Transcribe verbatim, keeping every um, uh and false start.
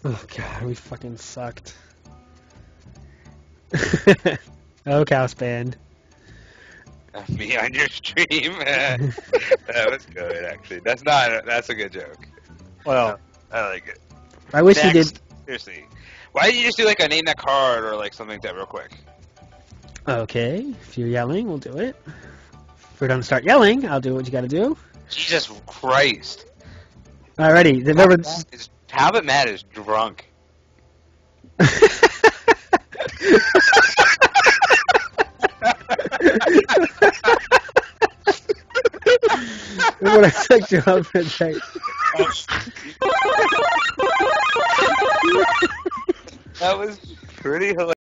Oh god, we fucking sucked. Oh, Cows Band. Me on your stream. That was good, actually. That's not. That's a good joke. Well, I like it. I wish Next, you did. Seriously, why didn't you just do like a name that card or like something like that real quick? Okay, if you're yelling, we'll do it. If we're gonna start yelling, I'll do what you gotta do. Jesus Christ! Alrighty, remember. Is Talbot Matt is drunk. What I sucked you up for a second. That was pretty hilarious.